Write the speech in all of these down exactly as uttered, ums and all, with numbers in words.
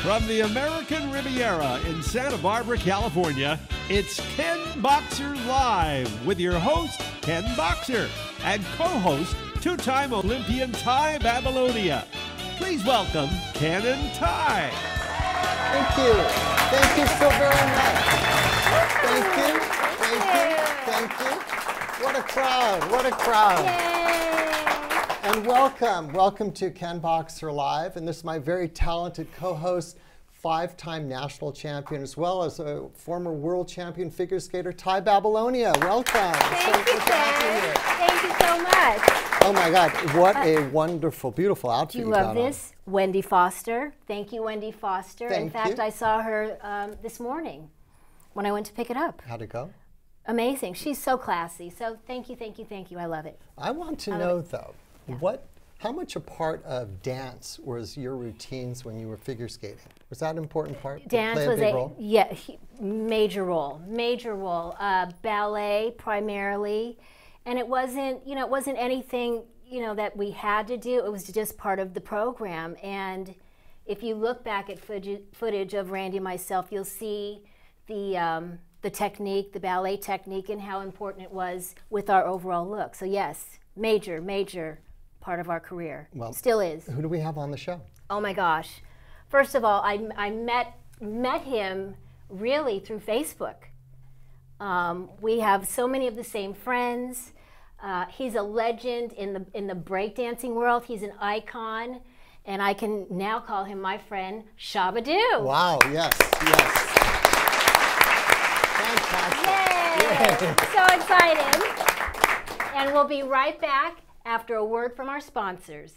From the American Riviera in Santa Barbara, California, it's Ken Boxer Live with your host, Ken Boxer, and co-host, two-time Olympian Ty Babilonia. Please welcome Ken and Ty. Thank you. Thank you so very much. Thank you. Thank you. Thank you. What a crowd. What a crowd. Yay. And welcome. Welcome to Ken Boxer Live. And this is my very talented co-host, five-time national champion, as well as a former world champion figure skater, Ty Babilonia. Welcome. Thank you, Ken. Thank you so much. Oh my God, what a wonderful, beautiful outfit Do you you love got this? On. Wendy Foster. Thank you, Wendy Foster. Thank In fact, you. I saw her um, this morning when I went to pick it up. How'd it go? Amazing. She's so classy. So thank you, thank you, thank you. I love it. I want to I know, it. though, Yeah. what, how much a part of dance was your routines when you were figure skating? Was that an important part? Dance play a was big a role? yeah he, major role, major role. Uh, ballet primarily, and it wasn't you know it wasn't anything you know that we had to do. It was just part of the program. And if you look back at footage, footage of Randy and myself, you'll see the um, the technique, the ballet technique, and how important it was with our overall look. So yes, major, major part of our career. Well, still is. Who do we have on the show? Oh my gosh. First of all, I, I met met him really through Facebook. Um, we have so many of the same friends. Uh, he's a legend in the in the breakdancing world. He's an icon, and I can now call him my friend Shabba. Wow! Yes, yes. Fantastic! Yay! Yay. So excited! And we'll be right back after a word from our sponsors.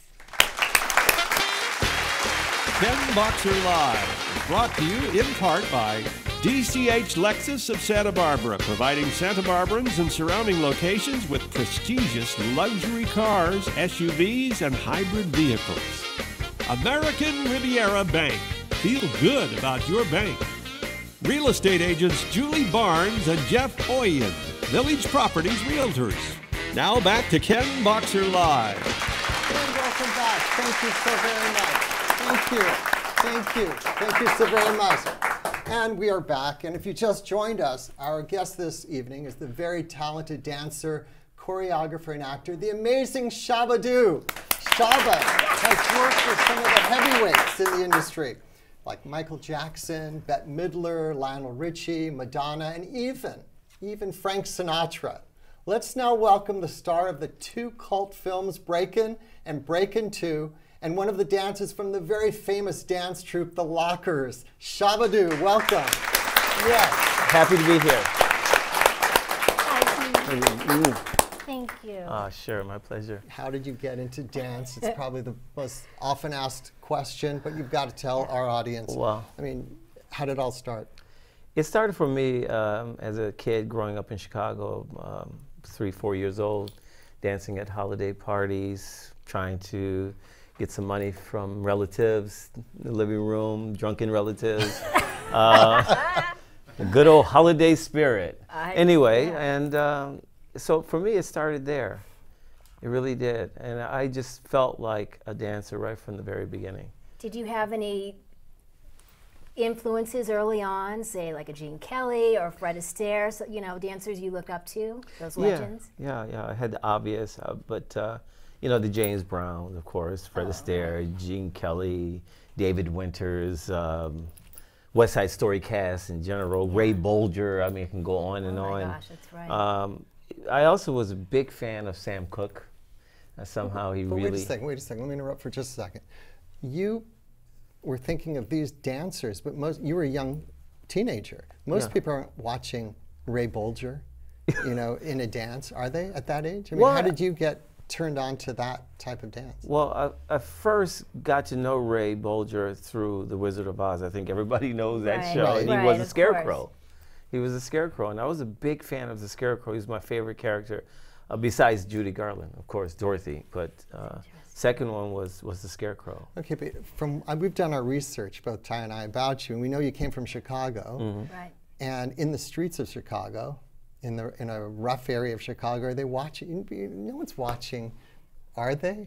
Ken Boxer Live, brought to you in part by D C H Lexus of Santa Barbara, providing Santa Barbarans and surrounding locations with prestigious luxury cars, S U Vs, and hybrid vehicles. American Riviera Bank. Feel good about your bank. Real estate agents Julie Barnes and Jeff Oien, Village Properties Realtors. Now back to Ken Boxer Live. And welcome back. Thank you so very much. Thank you. Thank you. Thank you so very much. And we are back. And if you just joined us, our guest this evening is the very talented dancer, choreographer, and actor, the amazing Shabba. Shabba has worked with some of the heavyweights in the industry, like Michael Jackson, Bette Midler, Lionel Richie, Madonna, and even, even Frank Sinatra. Let's now welcome the star of the two cult films, Breakin' and Breakin' two, and one of the dancers from the very famous dance troupe, The Lockers. Shabba, welcome. Yes. Happy to be here. Hi, thank you. Ah, sure, my pleasure. How did you get into dance? It's probably the most often asked question, but you've got to tell our audience. Well, I mean, how did it all start? It started for me um, as a kid growing up in Chicago, um, three, four years old, dancing at holiday parties, trying to get some money from relatives in the living room, drunken relatives. uh, good old holiday spirit. I, anyway, yeah. and um, so for me it started there. It really did. And I just felt like a dancer right from the very beginning. Did you have any influences early on, say like a Gene Kelly or Fred Astaire, so, you know, dancers you look up to, those legends? Yeah, yeah, yeah. I had the obvious, uh, but uh, you know, the James Brown, of course, Fred Oh. Astaire, Gene Kelly, David Winters, um, West Side Story cast in general, Ray Bolger. I mean, I can go on and oh on. my gosh, that's right. Um, I also was a big fan of Sam Cooke. Uh, somehow he but really. wait a second, wait a second. Let me interrupt for just a second. You were thinking of these dancers, but most you were a young teenager. Most Yeah. people aren't watching Ray Bolger, you know, in a dance, are they at that age? I mean, Well, how did you get turned on to that type of dance? Well, I, I first got to know Ray Bolger through The Wizard of Oz. I think everybody knows that Right, show. right. And he right, was a of scarecrow. course. He was a scarecrow, and I was a big fan of the Scarecrow. He was my favorite character, uh, besides Judy Garland, of course, Dorothy. But uh, second one was was the Scarecrow. Okay, but from uh, we've done our research, both Ty and I, about you, and we know you came from Chicago, Mm-hmm. Right. and in the streets of Chicago, in the in a rough area of Chicago, are they watching? No one's watching, are they?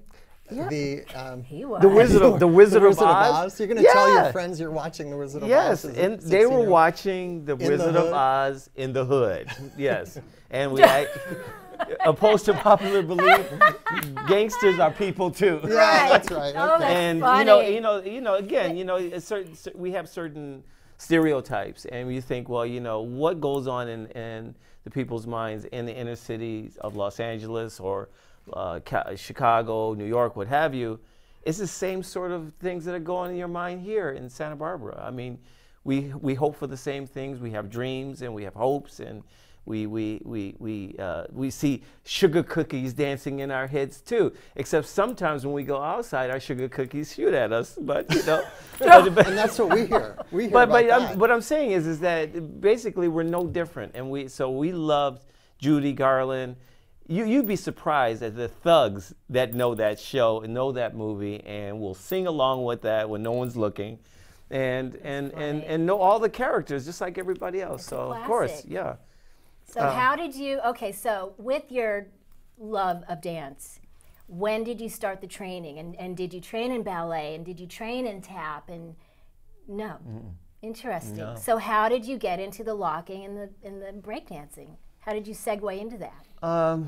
Yeah. the um, He was. The Wizard of the Wizard, the Wizard of Oz. You're going to tell Yeah. your friends you're watching the Wizard of Yes, Oz. and they were watching the the Wizard of hood? Oz in the hood. Yes, and we, I, opposed to popular belief, gangsters are people too. Yeah, Right. that's right. Oh, Okay. that's And you funny. know, you know, you know. Again, you know, it's certain, cer- we have certain stereotypes, and you think, well, you know, what goes on in, in the people's minds in the inner cities of Los Angeles or uh, Ca- Chicago, New York, what have you. It's the same sort of things that are going in your mind here in Santa Barbara. I mean, we we hope for the same things. We have dreams and we have hopes, and we we we we uh, we see sugar cookies dancing in our heads too. Except sometimes when we go outside, our sugar cookies shoot at us. But you know, but, but- And that's what we hear. We hear but about but I'm, that. what I'm saying is is that basically we're no different, and we so we loved Judy Garland. You, you'd be surprised at the thugs that know that show and know that movie and will sing along with that when no one's looking, and and, and funny. and know all the characters just like everybody else. It's a So of course, classic. yeah. So Uh, how did you, okay, so with your love of dance, when did you start the training? And, and did you train in ballet? And did you train in tap? And no. Interesting. No. So how did you get into the locking and the, and the breakdancing? How did you segue into that? Um,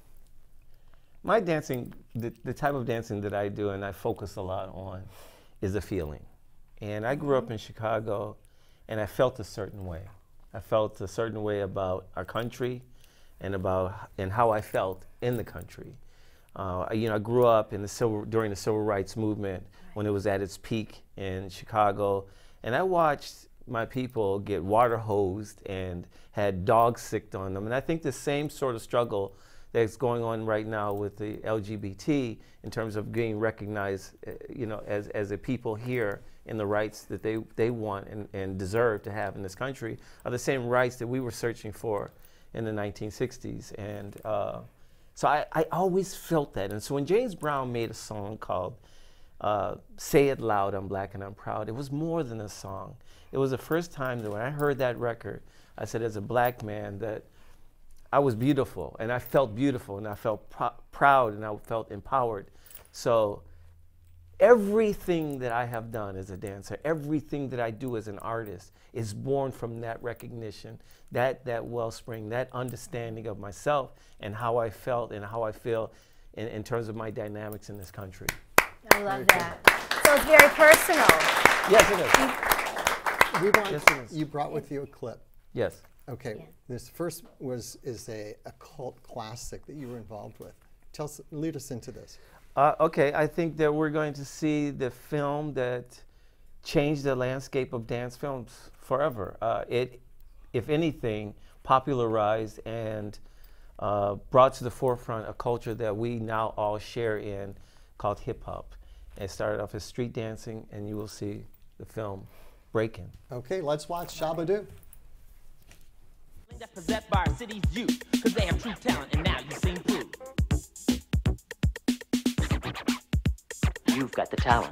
my dancing, the, the type of dancing that I do and I focus a lot on is a feeling. And I grew up in Chicago and I felt a certain way. I felt a certain way about our country and about and how I felt in the country. Uh, I- you know, I grew up in the civil, during the civil rights movement when it was at its peak in Chicago, and I watched my people get water hosed and had dogs sicked on them. And I think the same sort of struggle that's going on right now with the L G B T in terms of being recognized, uh, you know, as, as a people here in the rights that they, they want and, and deserve to have in this country are the same rights that we were searching for in the nineteen sixties. And uh, so I, I always felt that. And so when James Brown made a song called uh, Say It Loud, I'm Black and I'm Proud, it was more than a song. It was the first time that when I heard that record, I said as a black man that I was beautiful and I felt beautiful and I felt pr proud and I felt empowered. So everything that I have done as a dancer, everything that I do as an artist is born from that recognition, that, that wellspring, that understanding of myself and how I felt and how I feel in, in terms of my dynamics in this country. I love that. So it's very personal. Yes, it is. We want Yes, to, it is. you brought with you a clip. Yes. Okay, Yeah. this first was is a, a cult classic that you were involved with. Tell us, lead us into this. Uh, okay, I think that we're going to see the film that changed the landscape of dance films forever. Uh, it, if anything, popularized and uh, brought to the forefront a culture that we now all share in called hip hop. It started off as street dancing, and you will see the film Breakin'. Okay, let's watch Shabba Do. That's possessed by our city's youth, cause they have true talent, and now you've seen proof. You've got the talent.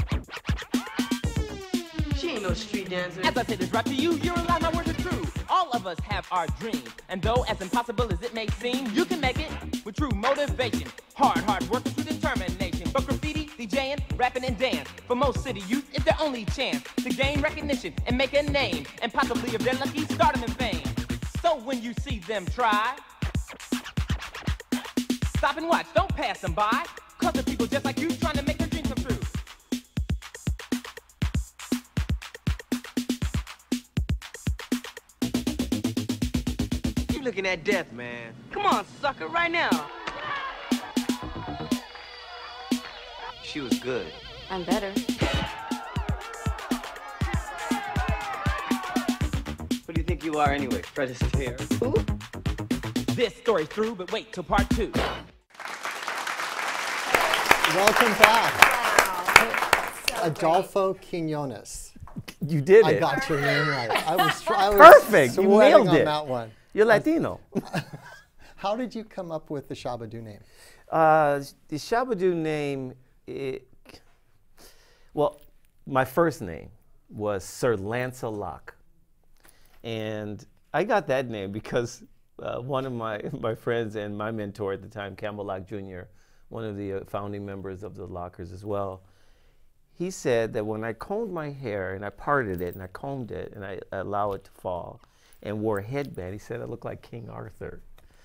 She ain't no street dancer. As I say this right to you, you realize my words are true. All of us have our dreams, and though as impossible as it may seem, you can make it with true motivation. Hard, hard work with determination. But graffiti, DJing, rapping, and dance, for most city youth, is their only chance to gain recognition and make a name, and possibly if they're lucky, stardom and fame. So when you see them try, stop and watch, don't pass them by, cause the people just like you trying to make their dreams come true. You looking at death, man. Come on, sucker, right now. She was good. I'm better. What do you think you are anyway, Fred Astaire? This story's through, but wait till part two. Welcome back, Wow. So Adolfo Quinones. You did I it. got your name right. I was, tr- I was Perfect. You sweating nailed on it. that one. You're Latino. How did you come up with the Shabba Do name? Uh, the Shabba Do name, it, well, my first name was Sir Lancelot. And I got that name because uh, one of my, my friends and my mentor at the time, Campbell Locke Junior, one of the uh, founding members of the Lockers as well. He said that when I combed my hair and I parted it and I combed it and I allow it to fall and wore a headband, he said I looked like King Arthur.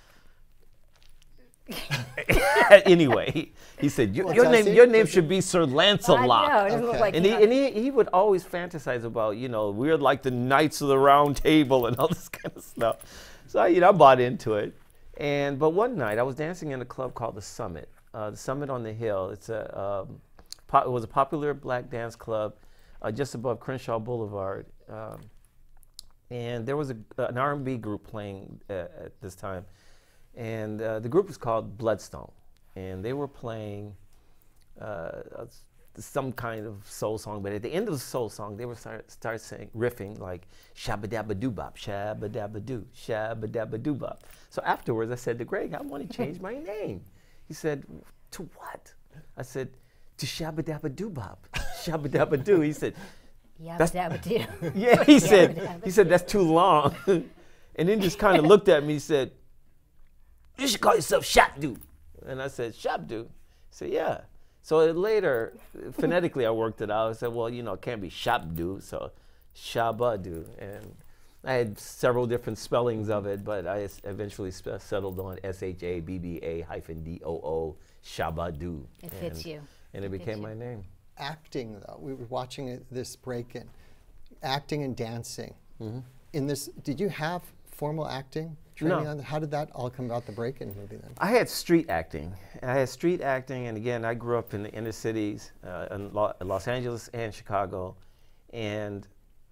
Anyway, he, he said, your, Well, your name, Tessie, your name Tessie. should be Sir Lancelot. I know, it doesn't look Okay. like And he, you know. and he he would always fantasize about, you know, we're like the Knights of the Round Table and all this kind of stuff. So I, you know, I bought into it. And but one night I was dancing in a club called the Summit, uh, the Summit on the Hill. It's a um, po- it was a popular black dance club uh, just above Crenshaw Boulevard. Um, and there was a, an R and B group playing uh, at this time, and uh, the group was called Bloodstone, and they were playing uh, some kind of soul song. But at the end of the soul song, they would start start saying riffing like shabba dabba doo bop, shabba dabba doo, shabba dabba doo bop. So afterwards, I said to Greg, I want to change my name. He said, to what? I said, to shabba dabba doo bop, shabba dabba doo. He said, Yeah, That's- dabba do. yeah. He said, dabba he said that's too long, and then just kind of looked at me. He said, you should call yourself Shabdoo. And I said, Shabdoo? He said, yeah. So later, phonetically, I worked it out. I said, well, you know, it can't be Shabdoo, so Shabba-doo. And I had several different spellings of it, but I s- eventually sp- settled on S H A B B A hyphen D O O, Shabba-doo. It fits And- you. And it It fits became you. my name. Acting, though, we were watching it, this break-in, acting and dancing. Mm-hmm. In this, did you have formal acting training No. on? How did that all come about? The break-in movie then. I had street acting. I had street acting, and again, I grew up in the inner cities, uh, in Lo- Los Angeles and Chicago, and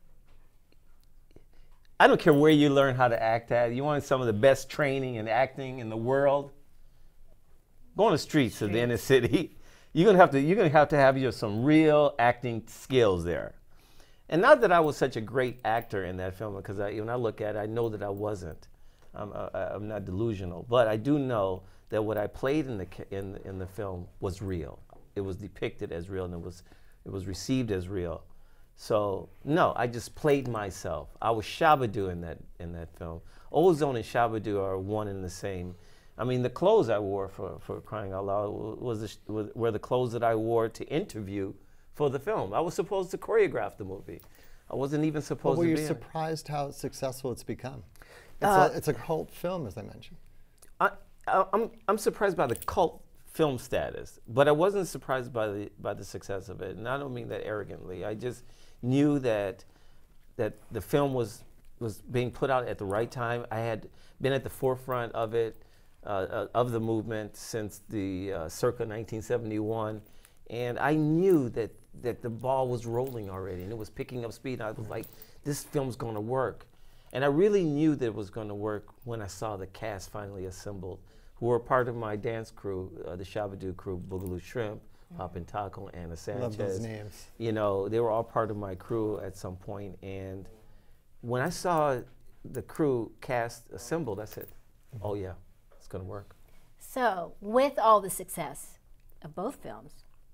I don't care where you learn how to act at. You want some of the best training and acting in the world? Go on the streets of the inner city. You're gonna have to. You're gonna have to have your some real acting skills there. And not that I was such a great actor in that film, because I, when I look at it, I know that I wasn't. I'm, uh, I'm not delusional, but I do know that what I played in the ca- in the, in the film was real. It was depicted as real, and it was it was received as real. So no, I just played myself. I was Shabba-doo in that in that film. Ozone and Shabba-doo are one and the same. I mean, the clothes I wore for, for crying out loud was, the, sh- was were the clothes that I wore to interview for the film. I was supposed to choreograph the movie. I wasn't even Well, supposed were to you be in it. surprised how successful it's become? It's, Uh, a, it's a cult film, as I mentioned. I, I, I'm, I'm surprised by the cult film status, but I wasn't surprised by the by the success of it. And I don't mean that arrogantly. I just knew that that the film was was being put out at the right time. I had been at the forefront of it, uh, uh, of the movement since the uh, circa nineteen seventy-one, and I knew that that the ball was rolling already, and it was picking up speed. I was like, this film's going to work. And I really knew that it was going to work when I saw the cast finally assembled, who were part of my dance crew, uh, the Shabba-doo crew, Boogaloo Shrimp, Poppin' Taco, Anna Sanchez. Love those names. You know, they were all part of my crew at some point. And when I saw the crew cast assembled, I said, oh yeah, it's going to work. So, with all the success of both films,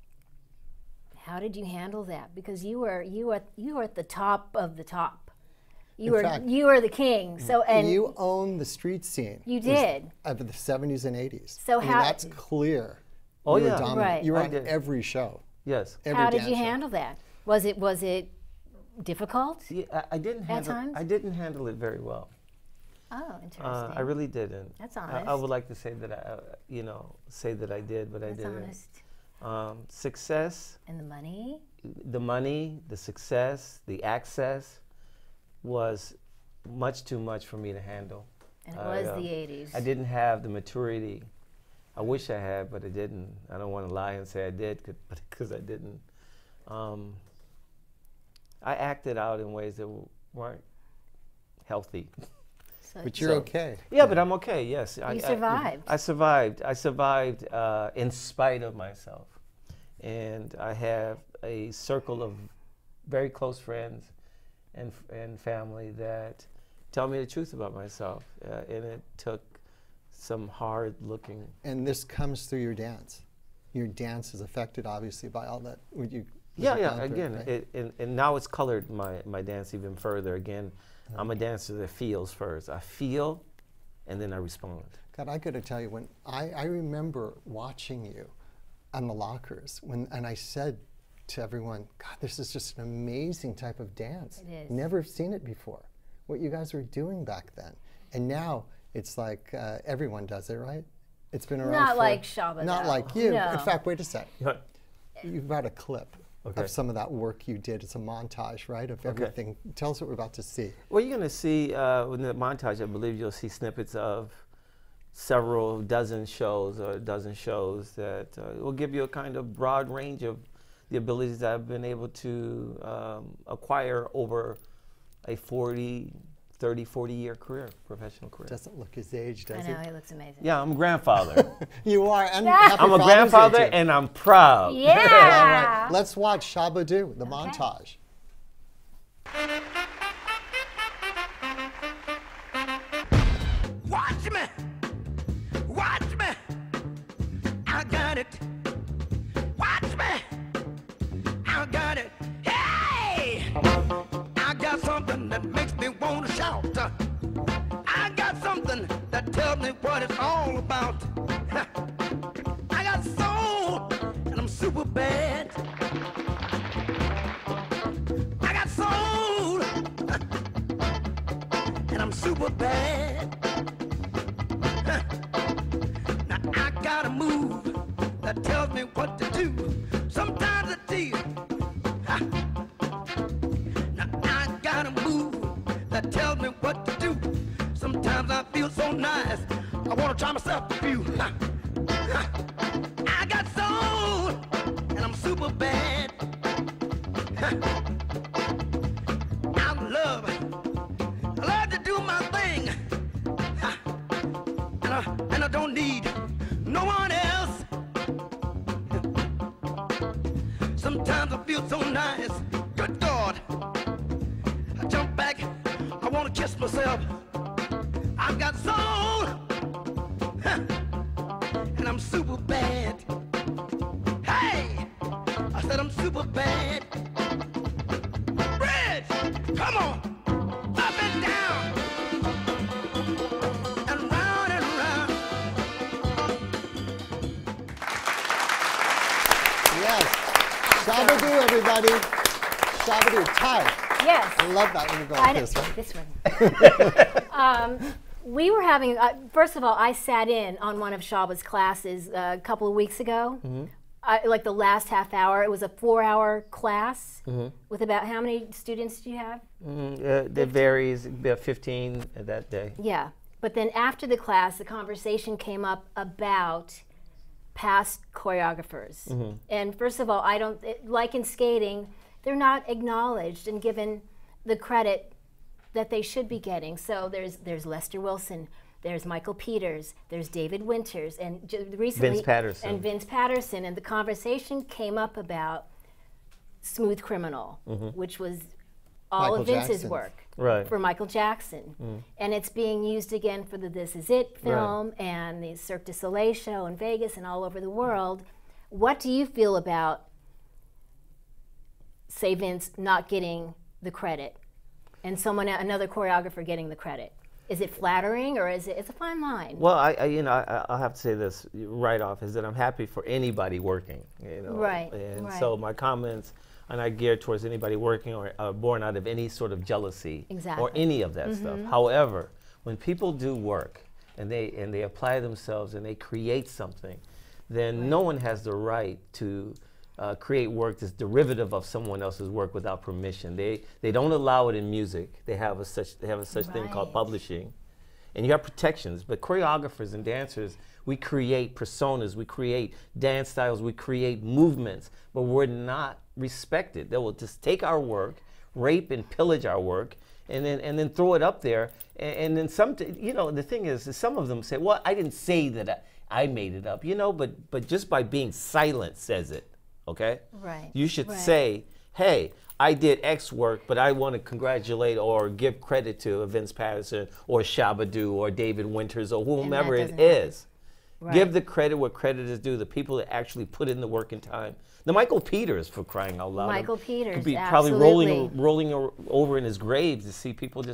how did you handle that? Because you were you were you were at the top of the top. You In were fact, you were the king. So and you own the street scene. You was did. Of the seventies and eighties. So I mean, how- that's clear. Oh, you yeah. were dominant. Right. You were I on did. every show. Yes. Every how did dance you show. handle that? Was it was it difficult? Yeah, I, I didn't handle. times? I didn't handle it very well. Oh, interesting. Uh, I really didn't. That's I, I honest. would like to say that I, uh, you know, say that I did, but I That's didn't. honest. Um, success, And the money? the money, the success, the access was much too much for me to handle. And it I, was um, the eighties. I didn't have the maturity. I wish I had, but I didn't. I don't want to lie and say I did, because I didn't. Um, I acted out in ways that w- weren't healthy. So But you're So- okay. Yeah, but I'm okay. Yes, I, You I- survived. I, survived. I survived uh, in spite of myself, and I have a circle of very close friends and f- and family that tell me the truth about myself, uh, and it took some hard looking. And this comes through your dance. Your dance is affected, obviously, by all that. Would you? what Yeah, you've yeah. gone through, Again, right? it, and, and now it's colored my my dance even further. Again, I'm a dancer that feels first. I feel, and then I respond. God, I got to tell you, when I, I remember watching you on the lockers, when and I said to everyone, God, this is just an amazing type of dance. It is. Never seen it before. What you guys were doing back then, and now it's like uh, everyone does it, right? It's been around. Not for, like Shabba, Not though. like you. No. In fact, wait a sec. You've got a clip Okay. of some of that work you did. It's a montage, right, of everything. Tell us what we're about to see. Well, you're going to see uh, in the montage, I believe you'll see snippets of several dozen shows or a dozen shows that uh, will give you a kind of broad range of the abilities that I've been able to um, acquire over a forty, thirty, forty year career, professional career. Doesn't look his age, I does know, he? he looks amazing. Yeah, I'm a grandfather. You are. And happy I'm a Father's grandfather Day to you. and I'm proud. Yeah. All right, let's watch Shabba do the montage. Watch me, watch me, I got it. Watch me, I got it. Hey, I got something that makes me want to shout. I got something that tells me what it's all about. I got soul, and I'm super bad. I got soul, and I'm super bad. Now I got a move that tells me what to do. Sometimes it's easy. Now I got a move that tells me what to do. Sometimes I feel so nice, I want to try myself a few. I got soul, and I'm super bad. I love it. I love to do my thing. And I, and I don't need no one else. Sometimes I feel so nice. Good God. I jump back. I want to kiss myself. I've got soul. And I'm super bad. Hey! I said I'm super bad. Bridge! Come on! Up and down! And round and round. Yes. Shabba do, everybody. Shabba do. Ty. Yes. I love that when you go I like know, this one. this one. um, we were having, uh, first of all, I sat in on one of Shabba's classes uh, a couple of weeks ago. Mm-hmm. I, like the last half hour. It was a four hour class mm-hmm. with about, how many students do you have? Mm-hmm. uh, it varies, about fifteen that day. Yeah. But then after the class, the conversation came up about past choreographers. Mm-hmm. And first of all, I don't, it, like in skating, they're not acknowledged and given the credit that they should be getting. So there's there's Lester Wilson, there's Michael Peters, there's David Winters, and j recently Vince Patterson. and Vince Patterson. And the conversation came up about Smooth Criminal, mm-hmm. which was all Michael of Vince's Jackson's. work Right. for Michael Jackson. Mm. And it's being used again for the This Is It film Right. and the Cirque du Soleil show in Vegas and all over the world. What do you feel about, say, Vince not getting the credit and someone, another choreographer getting the credit? Is it flattering, or is it, it's a fine line? Well, I, I you know, I, I'll have to say this right off, is that I'm happy for anybody working, you know. Right, And right. so my comments are not geared towards anybody working or uh, born out of any sort of jealousy Exactly. or any of that Mm-hmm. stuff. However, when people do work and they and they apply themselves and they create something, then Right. no one has the right to uh, create work that's derivative of someone else's work without permission. They they don't allow it in music. They have a such they have a such thing called Right. publishing, and you have protections. But choreographers and dancers, we create personas, we create dance styles, we create movements, but we're not respected. They will just take our work, rape and pillage our work, and then and then throw it up there. And, and then some, you know, the thing is, is some of them say, well, I didn't say that I, I made it up, you know, but but just by being silent says it. Okay? Right. You should Right. say, hey, I did X work, but I want to congratulate or give credit to Vince Patterson or Shabba or David Winters or whomever it doesn't happen. is. Right. Give the credit where credit is due, the people that actually put in the work and time. The Michael Peters, for crying out loud. Michael Peters, could be probably rolling, absolutely. rolling o- over in his grave to see people just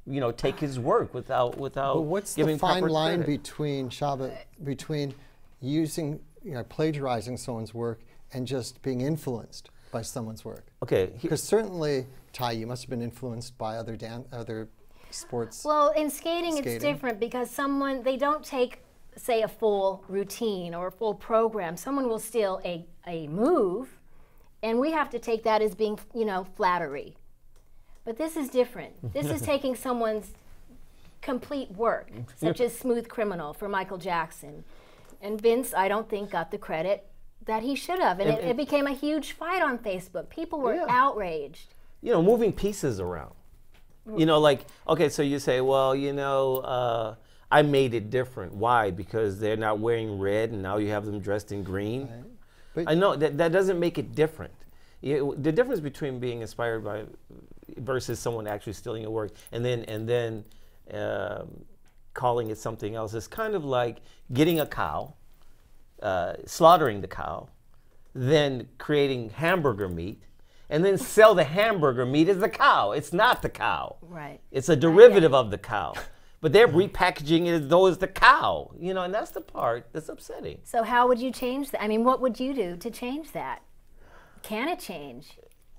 you know, take his work without without But what's giving the fine proper line credit. between Shabba, between using, you know, plagiarizing someone's work and just being influenced by someone's work? Okay. he- Because certainly, Ty, you must have been influenced by other dan- other sports. Well, in skating, Skating. it's different because someone, they don't take, say, a full routine or a full program. Someone will steal a, a move, and we have to take that as being, you know, flattery. But this is different. This is taking someone's complete work, such as Smooth Criminal for Michael Jackson. And Vince, I don't think, got the credit that he should have. And, And- it, and- it became a huge fight on Facebook. People were Yeah. outraged. you know, moving pieces around. You know, like, okay, so you say, well, you know, uh, I made it different. Why? Because they're not wearing red and now you have them dressed in green. Right. But- I know that that doesn't make it different. You, the difference between being inspired by versus someone actually stealing your work and then and then um, calling it something else is kind of like getting a cow, uh, slaughtering the cow, then creating hamburger meat, and then sell the hamburger meat as the cow. It's not the cow. Right. It's a derivative of the cow. But they're repackaging it as though it's the cow. You know, and that's the part that's upsetting. So how would you change that? I mean, what would you do to change that? Can it change?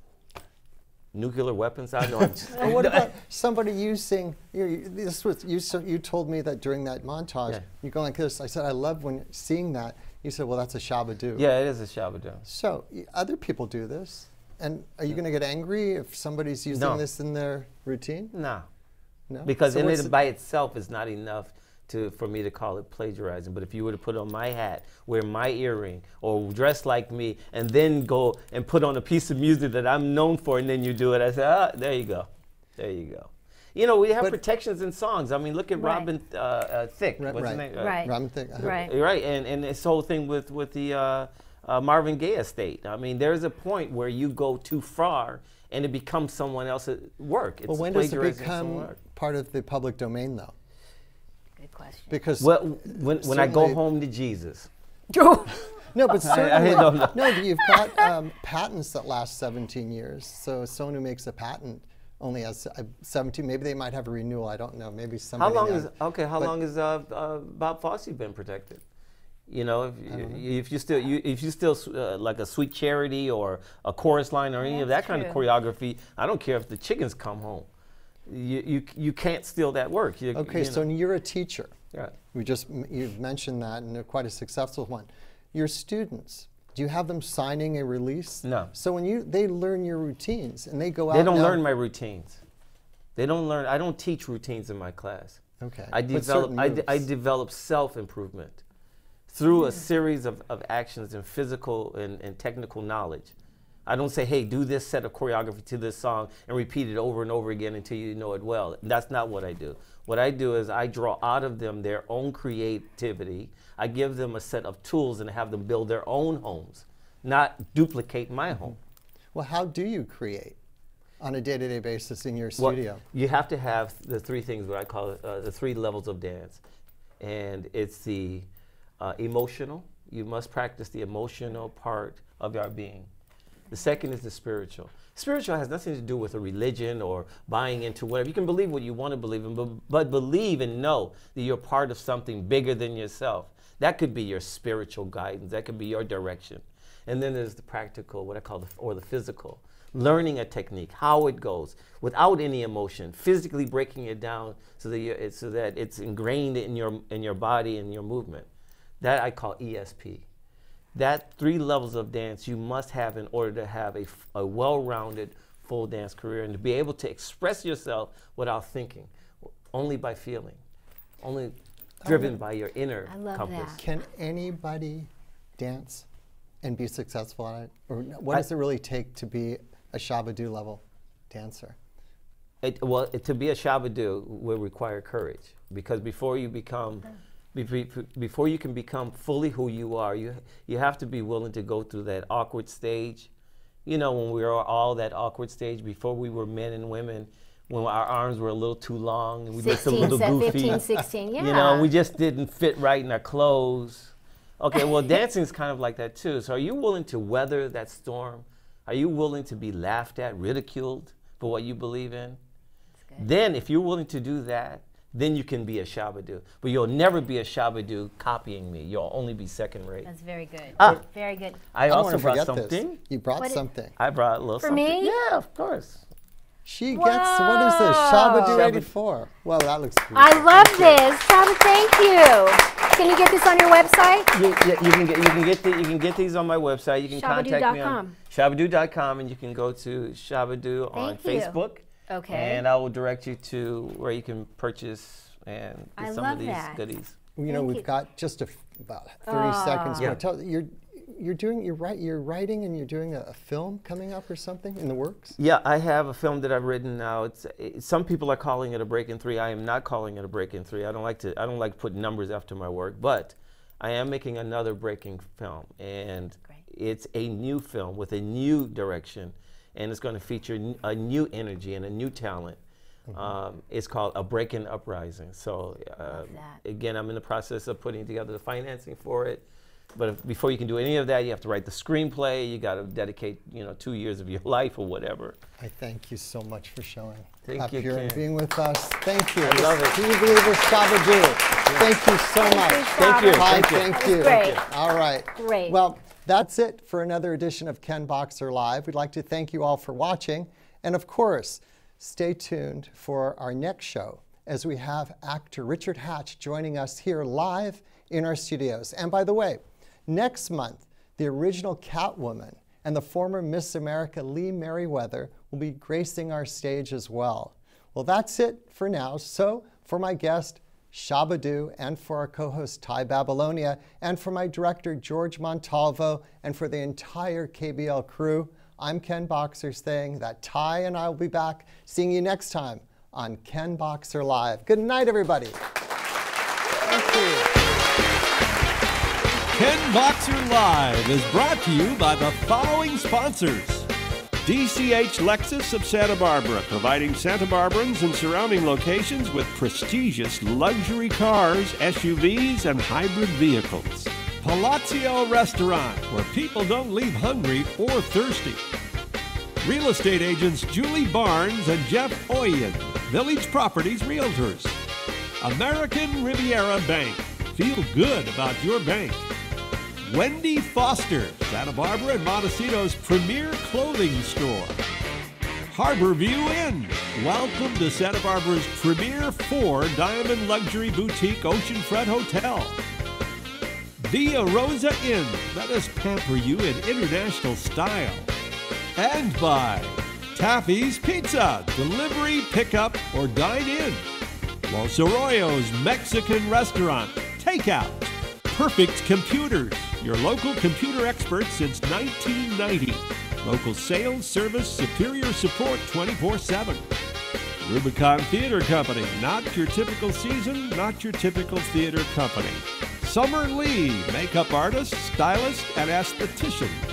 Nuclear weapons, I know. I'm just, Well, what about somebody using, you, you- this was, you, so you told me that during that montage, Yeah. you go like this. I said, I love when seeing that. You said, well, that's a Shabba do. yeah, it is a Shabba. So y- other people do this. And are you going to get angry if somebody's using No. this in their routine? No. No? Because So in what's it the- by itself is not enough to for me to call it plagiarizing. But if you were to put on my hat, wear my earring, or dress like me, and then go and put on a piece of music that I'm known for, and then you do it, I say, ah, there you go, there you go. You know, we have But- protections in songs. I mean, look at Right. Robin uh, uh, Thicke. Right, What's right. his name? Uh, Right. Robin Thicke, uh, Right. Right, and, and this whole thing with, with the uh, uh, Marvin Gaye estate. I mean, there's a point where you go too far and it becomes someone else's work. It's Well, when does it plagiarizing someone's become work. part of the public domain, though? Good question. Because Well, when, when I go certainly- home to Jesus. no, but certainly, don't know. no, but you've got um, patents that last seventeen years. So someone who makes a patent only has uh, seventeen. Maybe they might have a renewal. I don't know. Maybe How somebody. long now- is okay? How but- long has uh, uh, Bob Fosse been protected? You know, if you, if you still you, if you still uh, like a Sweet Charity or a chorus line or any of that That's kind of true. choreography, I don't care if the chickens come home. You you, you can't steal that work. You, Okay, you so know. you're a teacher. Yeah. We just m- you've mentioned that, and they're quite a successful one. Your students, do you have them signing a release? No. So when you they learn your routines and they go out. They don't now- learn my routines. They don't learn. I don't teach routines in my class. Okay. I but develop. certain I, de- I moves. develop self-improvement through a series of, of actions and physical and, and technical knowledge. I don't say, hey, do this set of choreography to this song and repeat it over and over again until you know it well. That's not what I do. What I do is I draw out of them their own creativity. I give them a set of tools and have them build their own homes, not duplicate my home. Well, how do you create on a day-to-day basis in your Well, studio? you have to have the three things, what I call it, uh, the three levels of dance. And it's the uh, emotional. You must practice the emotional part of your being. The second is the spiritual. Spiritual has nothing to do with a religion or buying into whatever. You can believe what you want to believe in, but, but believe and know that you're part of something bigger than yourself. That could be your spiritual guidance. That could be your direction. And then there's the practical, what I call the, or the physical. Learning a technique, how it goes, without any emotion, physically breaking it down so that, you're, it's, so that it's ingrained in your, in your body and your movement. That I call E S P. That three levels of dance you must have in order to have a, a well-rounded full dance career and to be able to express yourself without thinking, only by feeling, only driven by your inner I love compass. that. Can anybody dance and be successful at it? Or what I- does it really take to be a Shabba-do level dancer? It, well, it, to be a Shabba-do will require courage, because before you become, be, be, before you can become fully who you are, you you have to be willing to go through that awkward stage. You know, when we were all that awkward stage before we were men and women, when our arms were a little too long and we looked a sixteen, little se- goofy. fifteen, sixteen, yeah. You know, we just didn't fit right in our clothes. Okay, well, dancing is kind of like that too. So, are you willing to weather that storm? Are you willing to be laughed at, ridiculed for what you believe in? Then if you're willing to do that, then you can be a Shabba. But you'll never be a Shabba copying me. You'll only be second rate. That's very good. Ah. Very good. I, I don't also wanna brought forget something. This. You brought What it- something. I brought a little For something. me? Yeah, of course. She gets, what is this? Shabba Whoa. eighty-four. Well, that looks beautiful. I love this. Shabba, thank you. Can you get this on your website? You, yeah, you can get you can get the, you can get these on my website. You can Shabadoo contact me dot on com. Shabadoo dot com, and you can go to Shabadoo on Thank you. Facebook. Okay. And I will direct you to where you can purchase and get I some love of these that. goodies. You know, Thank we've you. got just a, f- about thirty seconds Yeah. more. Tell, you're, you're doing, you're, write, you're writing and you're doing a, a film coming up or something in the works? Yeah, I have a film that I've written now. It's it, some people are calling it a break-in three. I am not calling it a break-in three. I don't like to I don't like to put numbers after my work, but I am making another breaking film, and Great. it's a new film with a new direction, and it's going to feature n- a new energy and a new talent. Mm-hmm. Um, it's called A Break-In Uprising. So uh, that. again, I'm in the process of putting together the financing for it. But if, before you can do any of that, you have to write the screenplay. You got to dedicate, you know, two years of your life or whatever. I thank you so much for showing Thank up you, here and Ken. being with us. Thank you. I love it. Can you believe this, Shabba? Thank you so much. you, Thank you. Shabba. Hi, Thank you. thank That you. was great. All right. Great. Well, that's it for another edition of Ken Boxer Live. We'd like to thank you all for watching. And of course, stay tuned for our next show as we have actor Richard Hatch joining us here live in our studios. And by the way, next month, the original Catwoman and the former Miss America Lee Merriweather will be gracing our stage as well. Well, that's it for now. So for my guest, Shabba, and for our co-host Ty Babilonia, and for my director George Montalvo, and for the entire K B L crew, I'm Ken Boxer saying that Ty and I will be back seeing you next time on Ken Boxer Live. Good night, everybody. Thank you. Ken Boxer Live is brought to you by the following sponsors. D C H Lexus of Santa Barbara, providing Santa Barbarans and surrounding locations with prestigious luxury cars, S U Vs, and hybrid vehicles. Palazzio Restaurant, where people don't leave hungry or thirsty. Real estate agents Julie Barnes and Jeff Oien, Village Properties Realtors. American Riviera Bank, feel good about your bank. Wendy Foster, Santa Barbara and Montecito's premier clothing store. Harborview Inn, welcome to Santa Barbara's premier four diamond luxury boutique oceanfront hotel. Via Rosa Inn, let us pamper you in international style. And by Taffy's Pizza, delivery, pickup, or dine in. Los Arroyos Mexican Restaurant, takeout. Perfect Computers, your local computer experts since nineteen ninety. Local sales, service, superior support twenty-four seven. Rubicon Theater Company, not your typical season, not your typical theater company. Summer Lee, makeup artist, stylist, and esthetician.